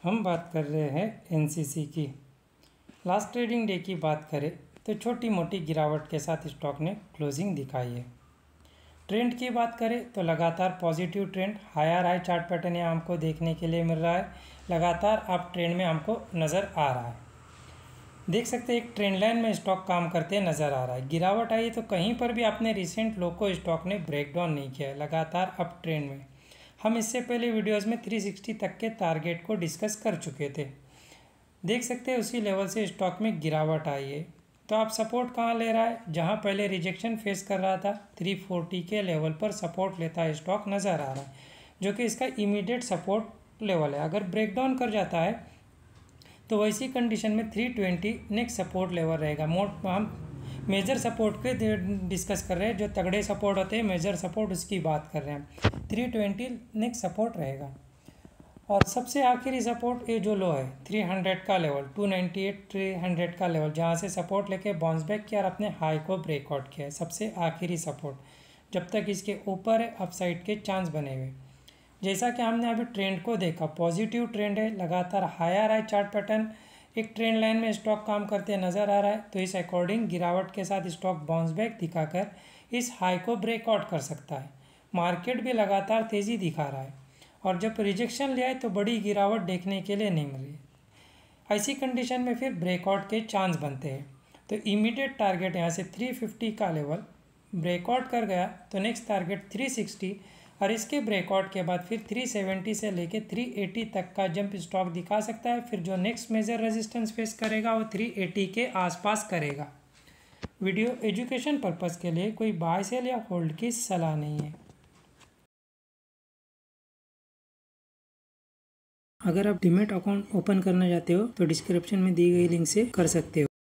हम बात कर रहे हैं एनसीसी की। लास्ट ट्रेडिंग डे की बात करें तो छोटी मोटी गिरावट के साथ स्टॉक ने क्लोजिंग दिखाई है। ट्रेंड की बात करें तो लगातार positive trend higher high chart pattern यहाँ हमको देखने के लिए मिल रहा है। लगातार अप ट्रेंड में हमको नज़र आ रहा है। देख सकते हैं एक ट्रेंड लाइन में स्टॉक काम करते नज़र आ रहा है। गिरावट आई तो कहीं पर भी आपने रिसेंट लो को स्टॉक ने ब्रेक डाउन नहीं किया है, लगातार अप ट्रेंड में। हम इससे पहले वीडियोस में 360 तक के टारगेट को डिस्कस कर चुके थे। देख सकते हैं उसी लेवल से स्टॉक में गिरावट आई है। तो आप सपोर्ट कहाँ ले रहा है, जहाँ पहले रिजेक्शन फेस कर रहा था 340 के लेवल पर सपोर्ट लेता है स्टॉक नज़र आ रहा है, जो कि इसका इमीडिएट सपोर्ट लेवल है। अगर ब्रेक डाउन कर जाता है तो वैसी कंडीशन में 320 नेक्स्ट सपोर्ट लेवल रहेगा। हम मेजर सपोर्ट पे डिस्कस कर रहे हैं, जो तगड़े सपोर्ट होते हैं मेजर सपोर्ट उसकी बात कर रहे हैं। 320 नेक्स्ट सपोर्ट रहेगा और सबसे आखिरी सपोर्ट ये जो लो है 300 का लेवल 298 300 का लेवल, जहाँ से सपोर्ट लेके बाउंस बैक किया और अपने हाई को ब्रेकआउट किया है। सबसे आखिरी सपोर्ट जब तक इसके ऊपर है अपसाइड के चांस बने हुए। जैसा कि हमने अभी ट्रेंड को देखा, पॉजिटिव ट्रेंड है, लगातार हायर हाई चार्ट पैटर्न एक ट्रेंड लाइन में स्टॉक काम करते नज़र आ रहा है। तो इस अकॉर्डिंग गिरावट के साथ स्टॉक बाउंस बैक दिखाकर इस हाई को ब्रेकआउट कर सकता है। मार्केट भी लगातार तेज़ी दिखा रहा है और जब रिजेक्शन लिया है तो बड़ी गिरावट देखने के लिए नहीं मिल रही है। ऐसी कंडीशन में फिर ब्रेकआउट के चांस बनते हैं। तो इमीडिएट टारगेट यहाँ से 350 का लेवल ब्रेकआउट कर गया तो नेक्स्ट टारगेट 360 और इसके ब्रेकआउट के बाद फिर 370 से लेके 380 तक का जंप स्टॉक दिखा सकता है। फिर जो नेक्स्ट मेजर रेजिस्टेंस फेस करेगा वो 380 के आसपास करेगा। वीडियो एजुकेशन पर्पस के लिए कोई बाय सेल या होल्ड की सलाह नहीं है। अगर आप डीमैट अकाउंट ओपन करना चाहते हो तो डिस्क्रिप्शन में दी गई लिंक से कर सकते हो।